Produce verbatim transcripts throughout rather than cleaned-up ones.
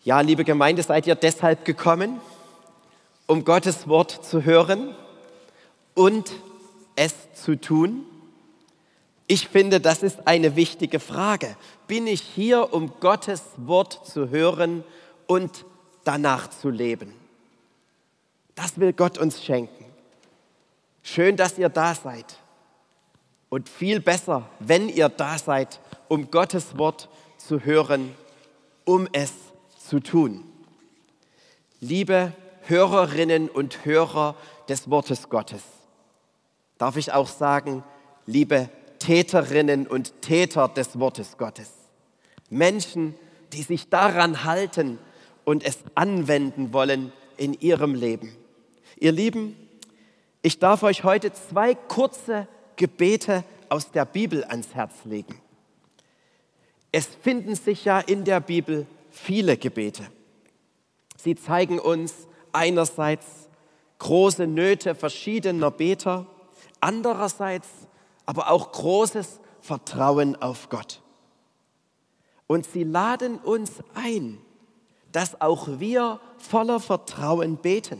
Ja, liebe Gemeinde, seid ihr deshalb gekommen, um Gottes Wort zu hören und es zu tun? Ich finde, das ist eine wichtige Frage. Bin ich hier, um Gottes Wort zu hören und danach zu leben? Das will Gott uns schenken. Schön, dass ihr da seid. Und viel besser, wenn ihr da seid, um Gottes Wort zu hören, um es zu tun. Liebe Hörerinnen und Hörer des Wortes Gottes, darf ich auch sagen, liebe Täterinnen und Täter des Wortes Gottes, Menschen, die sich daran halten und es anwenden wollen in ihrem Leben. Ihr Lieben, ich darf euch heute zwei kurze Gebete aus der Bibel ans Herz legen. Es finden sich ja in der Bibel viele Gebete. Sie zeigen uns einerseits große Nöte verschiedener Beter, andererseits aber auch großes Vertrauen auf Gott. Und sie laden uns ein, dass auch wir voller Vertrauen beten.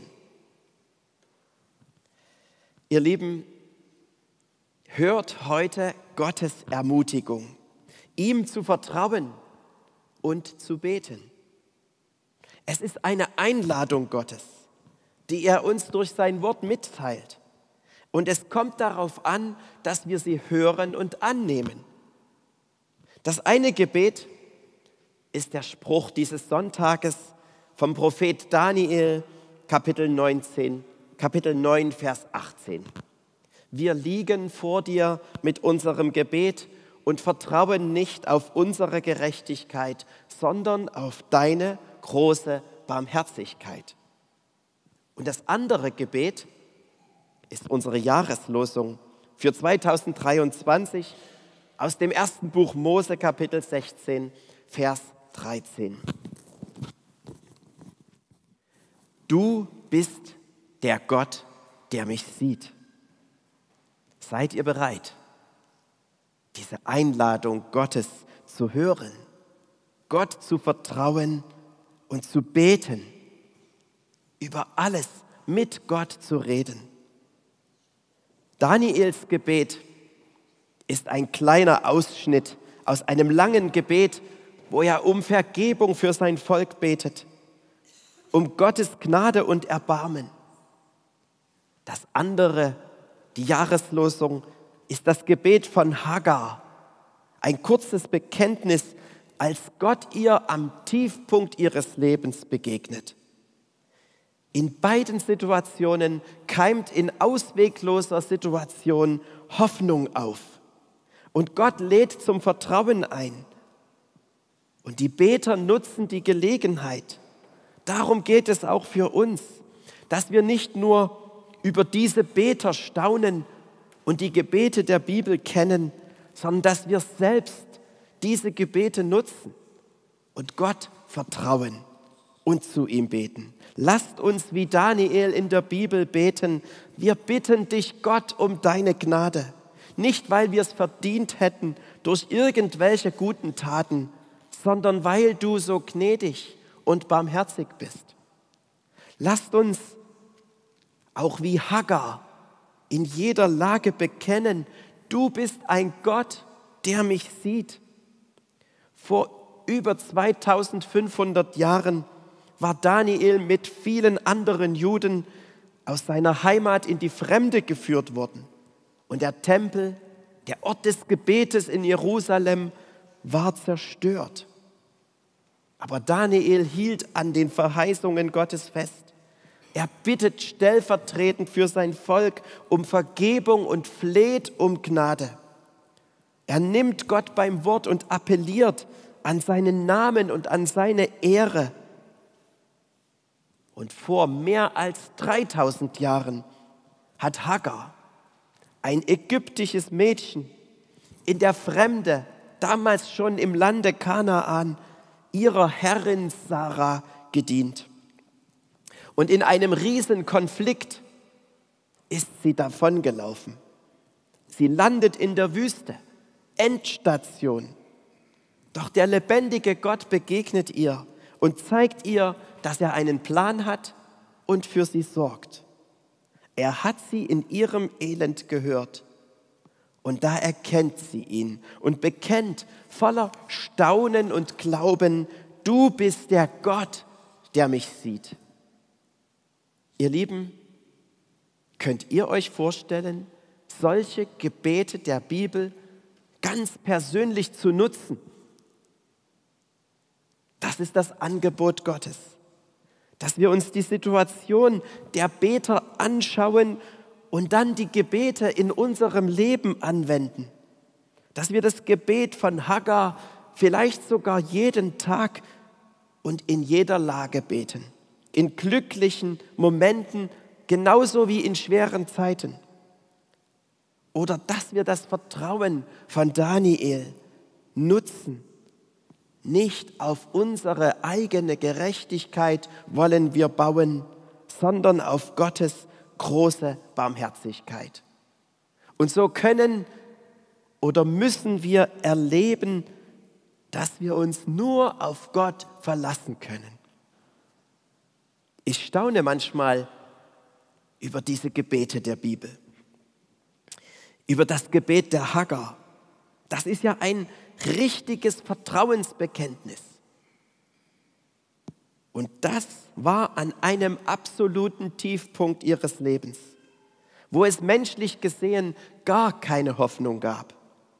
Ihr Lieben, hört heute Gottes Ermutigung, ihm zu vertrauen und zu beten. Es ist eine Einladung Gottes, die er uns durch sein Wort mitteilt. Und es kommt darauf an, dass wir sie hören und annehmen. Das eine Gebet ist der Spruch dieses Sonntages vom Prophet Daniel, Kapitel neunzehn, Kapitel neun, Vers achtzehn. Wir liegen vor dir mit unserem Gebet und vertrauen nicht auf unsere Gerechtigkeit, sondern auf deine große Barmherzigkeit. Und das andere Gebet ist unsere Jahreslosung für zweitausenddreiundzwanzig aus dem ersten Buch Mose, Kapitel sechzehn, Vers dreizehn. Du bist der Gott, der mich sieht. Seid ihr bereit, diese Einladung Gottes zu hören, Gott zu vertrauen und zu beten, über alles mit Gott zu reden? Daniels Gebet ist ein kleiner Ausschnitt aus einem langen Gebet, wo er um Vergebung für sein Volk betet, um Gottes Gnade und Erbarmen. Das andere, die Jahreslosung, ist das Gebet von Hagar, ein kurzes Bekenntnis, als Gott ihr am Tiefpunkt ihres Lebens begegnet. In beiden Situationen keimt in auswegloser Situation Hoffnung auf. Und Gott lädt zum Vertrauen ein. Und die Beter nutzen die Gelegenheit. Darum geht es auch für uns, dass wir nicht nur über diese Beter staunen und die Gebete der Bibel kennen, sondern dass wir selbst diese Gebete nutzen und Gott vertrauen und zu ihm beten. Lasst uns wie Daniel in der Bibel beten. Wir bitten dich, Gott, um deine Gnade. Nicht, weil wir es verdient hätten durch irgendwelche guten Taten, sondern weil du so gnädig und barmherzig bist. Lasst uns auch wie Hagar in jeder Lage bekennen, du bist ein Gott, der mich sieht. Vor über zweitausendfünfhundert Jahren war Daniel mit vielen anderen Juden aus seiner Heimat in die Fremde geführt worden. Und der Tempel, der Ort des Gebetes in Jerusalem, war zerstört. Aber Daniel hielt an den Verheißungen Gottes fest. Er bittet stellvertretend für sein Volk um Vergebung und fleht um Gnade. Er nimmt Gott beim Wort und appelliert an seinen Namen und an seine Ehre. Und vor mehr als dreitausend Jahren hat Hagar, ein ägyptisches Mädchen, in der Fremde, damals schon im Lande Kanaan, ihrer Herrin Sarah gedient. Und in einem Riesenkonflikt ist sie davongelaufen. Sie landet in der Wüste, Endstation. Doch der lebendige Gott begegnet ihr und zeigt ihr, dass er einen Plan hat und für sie sorgt. Er hat sie in ihrem Elend gehört und da erkennt sie ihn und bekennt voller Staunen und Glauben, du bist der Gott, der mich sieht. Ihr Lieben, könnt ihr euch vorstellen, solche Gebete der Bibel ganz persönlich zu nutzen? Das ist das Angebot Gottes, dass wir uns die Situation der Beter anschauen und dann die Gebete in unserem Leben anwenden. Dass wir das Gebet von Hagar vielleicht sogar jeden Tag und in jeder Lage beten. In glücklichen Momenten, genauso wie in schweren Zeiten. Oder dass wir das Vertrauen von Daniel nutzen. Nicht auf unsere eigene Gerechtigkeit wollen wir bauen, sondern auf Gottes große Barmherzigkeit. Und so können oder müssen wir erleben, dass wir uns nur auf Gott verlassen können. Ich staune manchmal über diese Gebete der Bibel, über das Gebet der Hagar. Das ist ja ein richtiges Vertrauensbekenntnis. Und das war an einem absoluten Tiefpunkt ihres Lebens, wo es menschlich gesehen gar keine Hoffnung gab.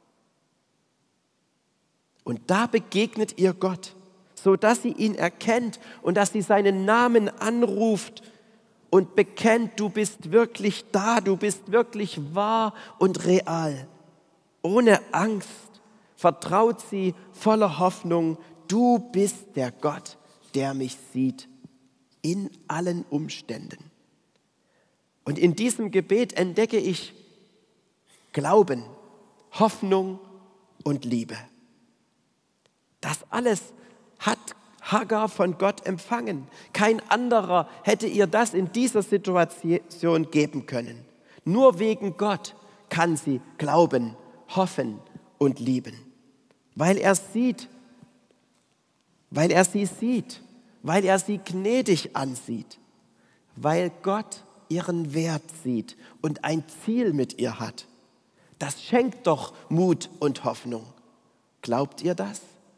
Und da begegnet ihr Gott, sodass sie ihn erkennt und dass sie seinen Namen anruft und bekennt, du bist wirklich da, du bist wirklich wahr und real. Ohne Angst vertraut sie voller Hoffnung, du bist der Gott, der mich sieht, in allen Umständen. Und in diesem Gebet entdecke ich Glauben, Hoffnung und Liebe. Das alles hat Hagar von Gott empfangen. Kein anderer hätte ihr das in dieser Situation geben können. Nur wegen Gott kann sie glauben, hoffen und lieben. Weil er sieht, weil er sie sieht, weil er sie gnädig ansieht, weil Gott ihren Wert sieht und ein Ziel mit ihr hat. Das schenkt doch Mut und Hoffnung. Glaubt ihr das?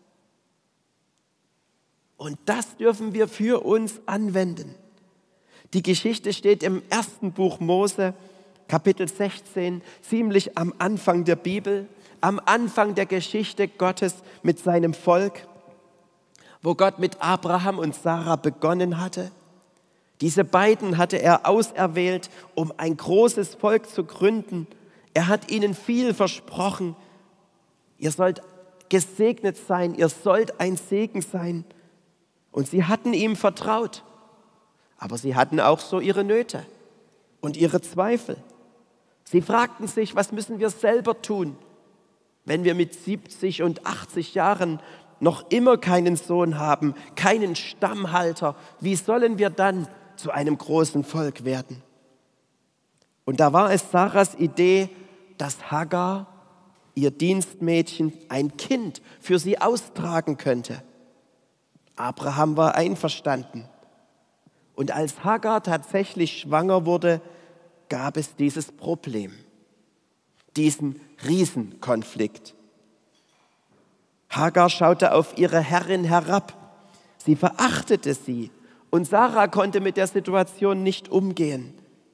Und das dürfen wir für uns anwenden. Die Geschichte steht im ersten Buch Mose, Kapitel sechzehn, ziemlich am Anfang der Bibel, am Anfang der Geschichte Gottes mit seinem Volk, wo Gott mit Abraham und Sarah begonnen hatte. Diese beiden hatte er auserwählt, um ein großes Volk zu gründen. Er hat ihnen viel versprochen. Ihr sollt gesegnet sein, ihr sollt ein Segen sein. Und sie hatten ihm vertraut. Aber sie hatten auch so ihre Nöte und ihre Zweifel. Sie fragten sich, was müssen wir selber tun, wenn wir mit siebzig und achtzig Jahren noch immer keinen Sohn haben, keinen Stammhalter, wie sollen wir dann zu einem großen Volk werden? Und da war es Sarahs Idee, dass Hagar, ihr Dienstmädchen, ein Kind für sie austragen könnte. Abraham war einverstanden. Und als Hagar tatsächlich schwanger wurde, gab es dieses Problem, diesen Riesenkonflikt. Hagar schaute auf ihre Herrin herab. Sie verachtete sie und Sarah konnte mit der Situation nicht umgehen.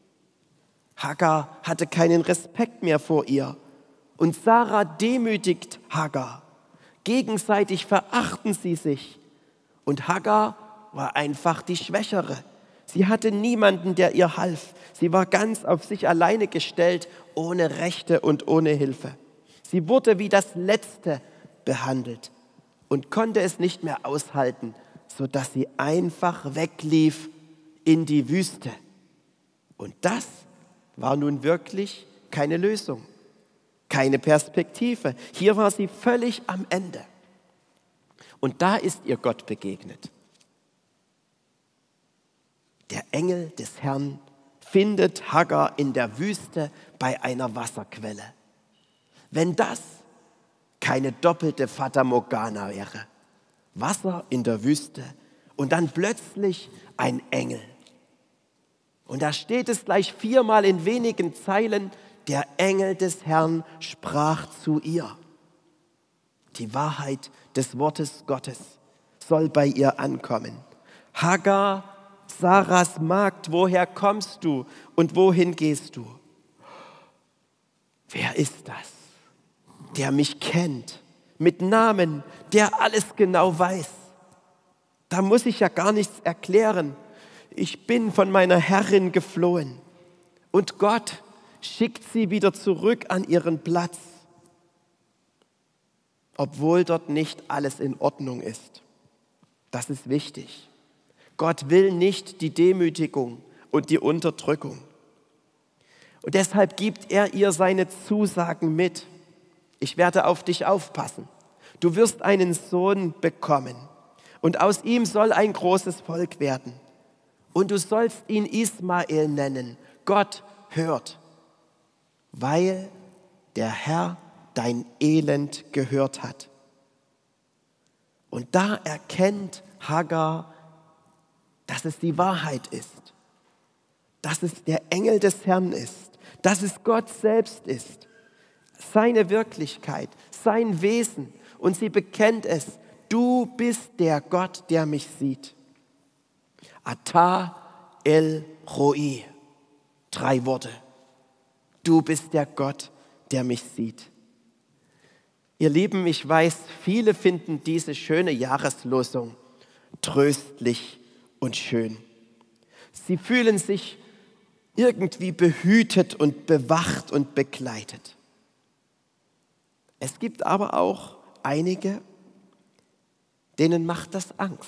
Hagar hatte keinen Respekt mehr vor ihr und Sarah demütigt Hagar. Gegenseitig verachten sie sich und Hagar war einfach die Schwächere. Sie hatte niemanden, der ihr half. Sie war ganz auf sich alleine gestellt, ohne Rechte und ohne Hilfe. Sie wurde wie das Letzte behandelt und konnte es nicht mehr aushalten, sodass sie einfach weglief in die Wüste. Und das war nun wirklich keine Lösung, keine Perspektive. Hier war sie völlig am Ende. Und da ist ihr Gott begegnet. Der Engel des Herrn findet Hagar in der Wüste bei einer Wasserquelle. Wenn das keine doppelte Fata Morgana wäre, Wasser in der Wüste Und dann plötzlich ein Engel. Und da steht es gleich viermal in wenigen Zeilen, der Engel des Herrn sprach zu ihr. Die Wahrheit des Wortes Gottes soll bei ihr ankommen. Hagar, Saras Magd, woher kommst du und wohin gehst du? Wer ist das, der mich kennt, mit Namen, der alles genau weiß? Da muss ich ja gar nichts erklären. Ich bin von meiner Herrin geflohen und Gott schickt sie wieder zurück an ihren Platz, obwohl dort nicht alles in Ordnung ist. Das ist wichtig. Gott will nicht die Demütigung und die Unterdrückung. Und deshalb gibt er ihr seine Zusagen mit. Ich werde auf dich aufpassen. Du wirst einen Sohn bekommen und aus ihm soll ein großes Volk werden. Und du sollst ihn Ismael nennen. Gott hört, weil der Herr dein Elend gehört hat. Und da erkennt Hagar, dass es die Wahrheit ist, dass es der Engel des Herrn ist, dass es Gott selbst ist, seine Wirklichkeit, sein Wesen. Und sie bekennt es, du bist der Gott, der mich sieht. Ata El Roi, drei Worte. Du bist der Gott, der mich sieht. Ihr Lieben, ich weiß, viele finden diese schöne Jahreslosung tröstlich und schön. Sie fühlen sich irgendwie behütet und bewacht und begleitet. Es gibt aber auch einige, denen macht das Angst.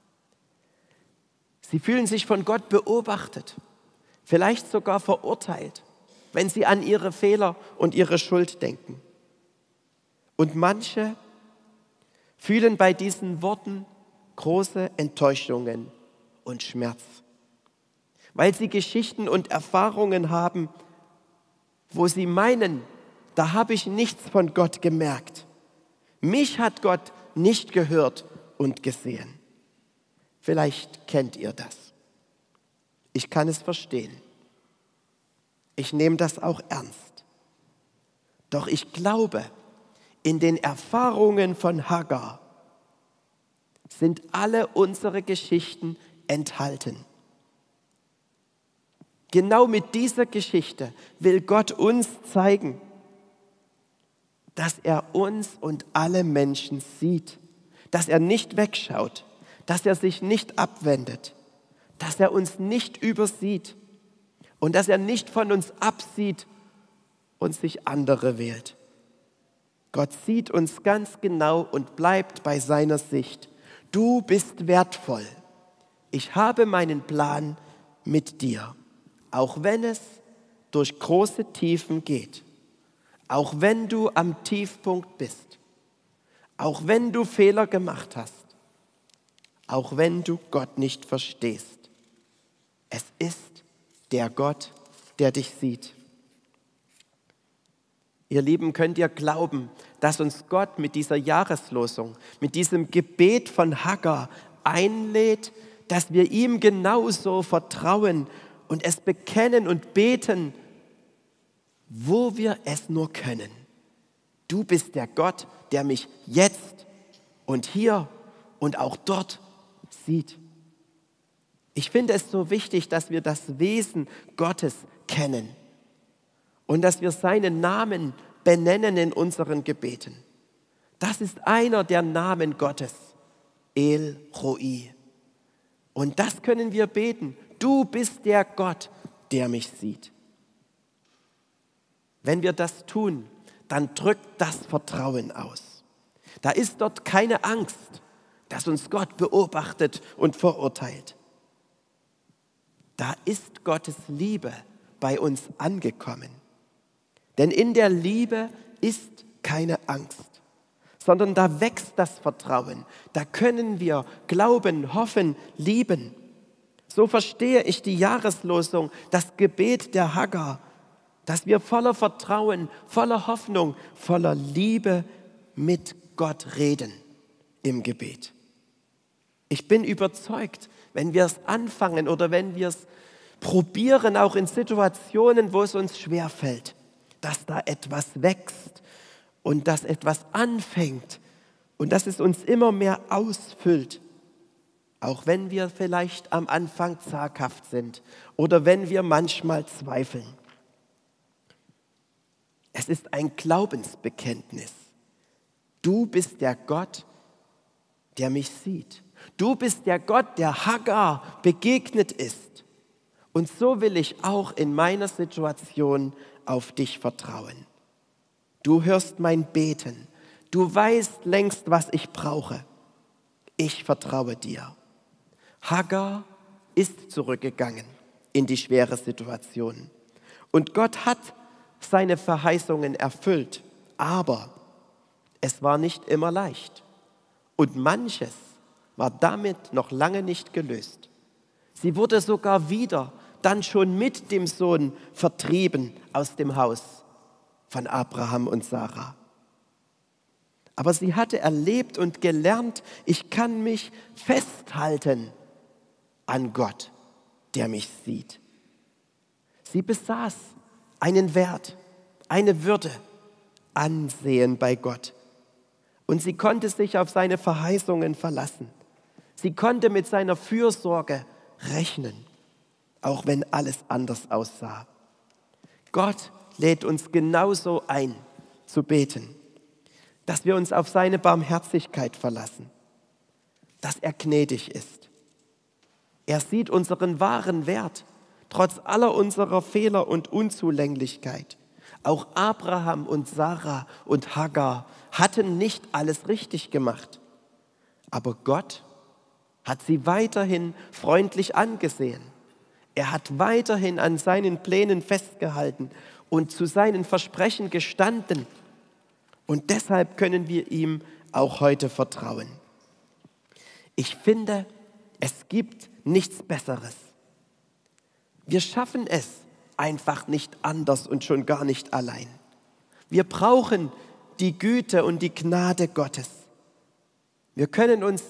Sie fühlen sich von Gott beobachtet, vielleicht sogar verurteilt, wenn sie an ihre Fehler und ihre Schuld denken. Und manche fühlen bei diesen Worten große Enttäuschungen und Schmerz, weil sie Geschichten und Erfahrungen haben, wo sie meinen, da habe ich nichts von Gott gemerkt. Mich hat Gott nicht gehört und gesehen. Vielleicht kennt ihr das. Ich kann es verstehen. Ich nehme das auch ernst. Doch ich glaube, in den Erfahrungen von Hagar sind alle unsere Geschichten enthalten. Genau mit dieser Geschichte will Gott uns zeigen, dass er uns und alle Menschen sieht, dass er nicht wegschaut, dass er sich nicht abwendet, dass er uns nicht übersieht und dass er nicht von uns absieht und sich andere wählt. Gott sieht uns ganz genau und bleibt bei seiner Sicht. Du bist wertvoll. Ich habe meinen Plan mit dir, auch wenn es durch große Tiefen geht, auch wenn du am Tiefpunkt bist, auch wenn du Fehler gemacht hast, auch wenn du Gott nicht verstehst. Es ist der Gott, der dich sieht. Ihr Lieben, könnt ihr glauben, dass uns Gott mit dieser Jahreslosung, mit diesem Gebet von Hagar einlädt, dass wir ihm genauso vertrauen und es bekennen und beten, wo wir es nur können. Du bist der Gott, der mich jetzt und hier und auch dort sieht. Ich finde es so wichtig, dass wir das Wesen Gottes kennen und dass wir seinen Namen benennen in unseren Gebeten. Das ist einer der Namen Gottes, El Roi. Und das können wir beten. Du bist der Gott, der mich sieht. Wenn wir das tun, dann drückt das Vertrauen aus. Da ist dort keine Angst, dass uns Gott beobachtet und verurteilt. Da ist Gottes Liebe bei uns angekommen. Denn in der Liebe ist keine Angst, sondern da wächst das Vertrauen. Da können wir glauben, hoffen, lieben. So verstehe ich die Jahreslosung, das Gebet der Hagar, dass wir voller Vertrauen, voller Hoffnung, voller Liebe mit Gott reden im Gebet. Ich bin überzeugt, wenn wir es anfangen oder wenn wir es probieren, auch in Situationen, wo es uns schwerfällt, dass da etwas wächst und dass etwas anfängt und dass es uns immer mehr ausfüllt. Auch wenn wir vielleicht am Anfang zaghaft sind oder wenn wir manchmal zweifeln. Es ist ein Glaubensbekenntnis. Du bist der Gott, der mich sieht. Du bist der Gott, der Hagar begegnet ist. Und so will ich auch in meiner Situation auf dich vertrauen. Du hörst mein Beten. Du weißt längst, was ich brauche. Ich vertraue dir. Hagar ist zurückgegangen in die schwere Situation. Und Gott hat seine Verheißungen erfüllt. Aber es war nicht immer leicht. Und manches war damit noch lange nicht gelöst. Sie wurde sogar wieder, dann schon mit dem Sohn, vertrieben aus dem Haus von Abraham und Sarah. Aber sie hatte erlebt und gelernt, ich kann mich festhalten an Gott, der mich sieht. Sie besaß einen Wert, eine Würde, Ansehen bei Gott. Und sie konnte sich auf seine Verheißungen verlassen. Sie konnte mit seiner Fürsorge rechnen, auch wenn alles anders aussah. Gott lädt uns genauso ein, zu beten, dass wir uns auf seine Barmherzigkeit verlassen, dass er gnädig ist. Er sieht unseren wahren Wert, trotz aller unserer Fehler und Unzulänglichkeit. Auch Abraham und Sarah und Hagar hatten nicht alles richtig gemacht. Aber Gott hat sie weiterhin freundlich angesehen. Er hat weiterhin an seinen Plänen festgehalten und zu seinen Versprechen gestanden. Und deshalb können wir ihm auch heute vertrauen. Ich finde, es gibt nichts Besseres. Wir schaffen es einfach nicht anders und schon gar nicht allein. Wir brauchen die Güte und die Gnade Gottes. Wir können uns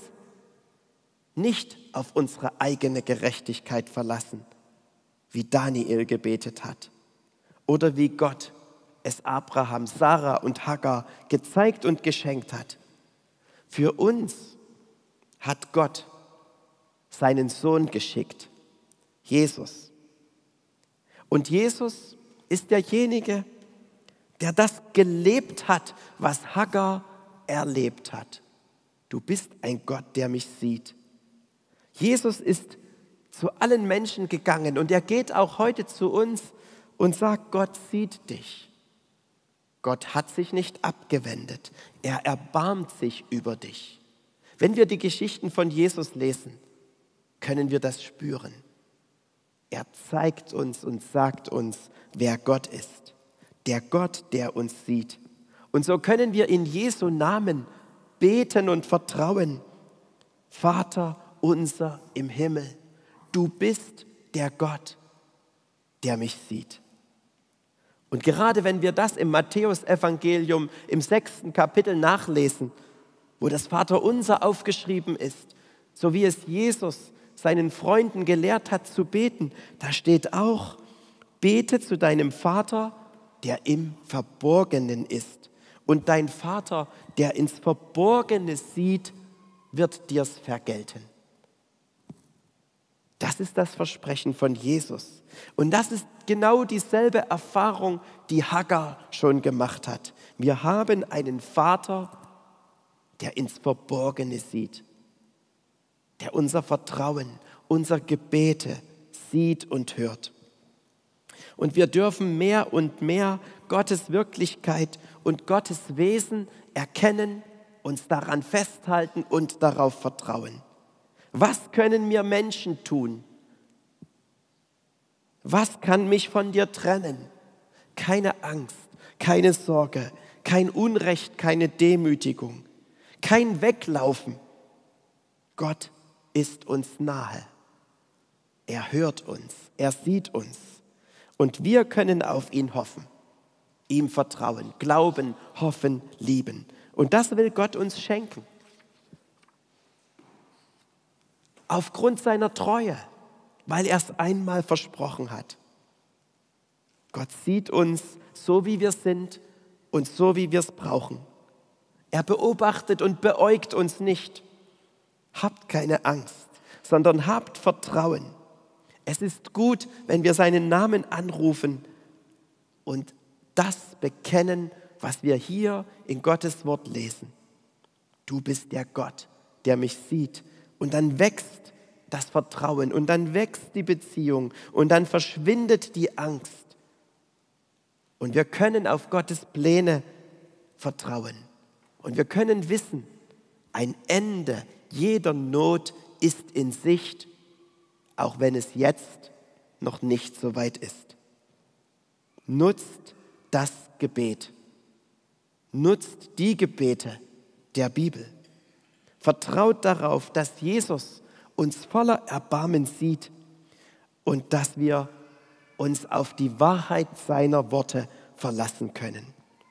nicht auf unsere eigene Gerechtigkeit verlassen, wie Daniel gebetet hat oder wie Gott es Abraham, Sarah und Hagar gezeigt und geschenkt hat. Für uns hat Gott seinen Sohn geschickt, Jesus. Und Jesus ist derjenige, der das gelebt hat, was Hagar erlebt hat. Du bist ein Gott, der mich sieht. Jesus ist zu allen Menschen gegangen und er geht auch heute zu uns und sagt, Gott sieht dich. Gott hat sich nicht abgewendet. Er erbarmt sich über dich. Wenn wir die Geschichten von Jesus lesen, können wir das spüren. Er zeigt uns und sagt uns, wer Gott ist. Der Gott, der uns sieht. Und so können wir in Jesu Namen beten und vertrauen. Vater unser im Himmel, du bist der Gott, der mich sieht. Und gerade wenn wir das im Matthäusevangelium im sechsten Kapitel nachlesen, wo das Vaterunser aufgeschrieben ist, so wie es Jesus seinen Freunden gelehrt hat zu beten, da steht auch, bete zu deinem Vater, der im Verborgenen ist. Und dein Vater, der ins Verborgene sieht, wird dir's vergelten. Das ist das Versprechen von Jesus. Und das ist genau dieselbe Erfahrung, die Hagar schon gemacht hat. Wir haben einen Vater, der ins Verborgene sieht, der unser Vertrauen, unser Gebete sieht und hört. Und wir dürfen mehr und mehr Gottes Wirklichkeit und Gottes Wesen erkennen, uns daran festhalten und darauf vertrauen. Was können mir Menschen tun? Was kann mich von dir trennen? Keine Angst, keine Sorge, kein Unrecht, keine Demütigung, kein Weglaufen. Gott ist uns nahe. Er hört uns, er sieht uns und wir können auf ihn hoffen, ihm vertrauen, glauben, hoffen, lieben. Und das will Gott uns schenken. aufgrund seiner Treue, weil er es einmal versprochen hat. Gott sieht uns so, wie wir sind und so, wie wir es brauchen. Er beobachtet und beäugt uns nicht. Habt keine Angst, sondern habt Vertrauen. Es ist gut, wenn wir seinen Namen anrufen und das bekennen, was wir hier in Gottes Wort lesen. Du bist der Gott, der mich sieht. Und dann wächst das Vertrauen und dann wächst die Beziehung und dann verschwindet die Angst. Und wir können auf Gottes Pläne vertrauen. Und wir können wissen, ein Ende jeder Not ist in Sicht, auch wenn es jetzt noch nicht so weit ist. Nutzt das Gebet. Nutzt die Gebete der Bibel. Vertraut darauf, dass Jesus uns voller Erbarmen sieht und dass wir uns auf die Wahrheit seiner Worte verlassen können.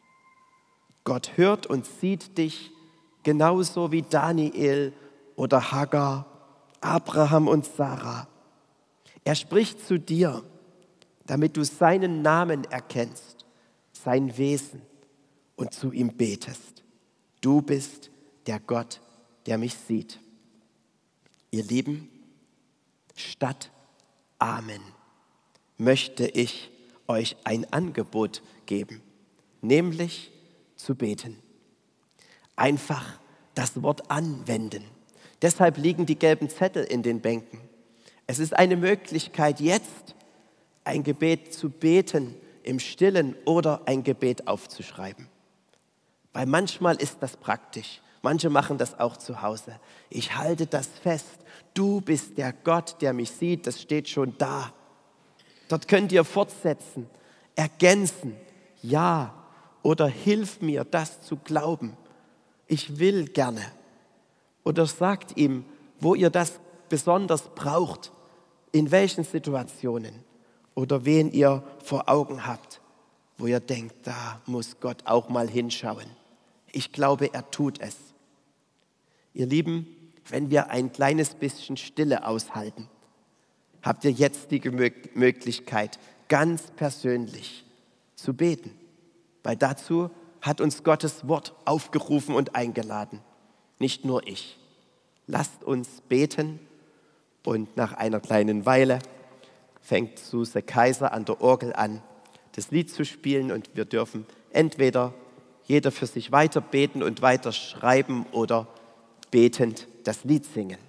Gott hört und sieht dich genauso wie Daniel oder Hagar, Abraham und Sarah. Er spricht zu dir, damit du seinen Namen erkennst, sein Wesen und zu ihm betest. Du bist der Gott, der mich sieht. Ihr Lieben, statt Amen möchte ich euch ein Angebot geben, nämlich zu beten. Einfach das Wort anwenden. Deshalb liegen die gelben Zettel in den Bänken. Es ist eine Möglichkeit, jetzt ein Gebet zu beten im Stillen oder ein Gebet aufzuschreiben. Weil manchmal ist das praktisch. Manche machen das auch zu Hause. Ich halte das fest. Du bist der Gott, der mich sieht. Das steht schon da. Dort könnt ihr fortsetzen, ergänzen. Ja, oder hilf mir, das zu glauben. Ich will gerne. Oder sagt ihm, wo ihr das besonders braucht, in welchen Situationen oder wen ihr vor Augen habt, wo ihr denkt, da muss Gott auch mal hinschauen. Ich glaube, er tut es. Ihr Lieben, wenn wir ein kleines bisschen Stille aushalten, habt ihr jetzt die Möglichkeit, ganz persönlich zu beten. Weil dazu hat uns Gottes Wort aufgerufen und eingeladen. Nicht nur ich. Lasst uns beten und nach einer kleinen Weile fängt Suse Kaiser an der Orgel an, das Lied zu spielen und wir dürfen entweder jeder für sich weiter beten und weiter schreiben oder betend das Lied singen.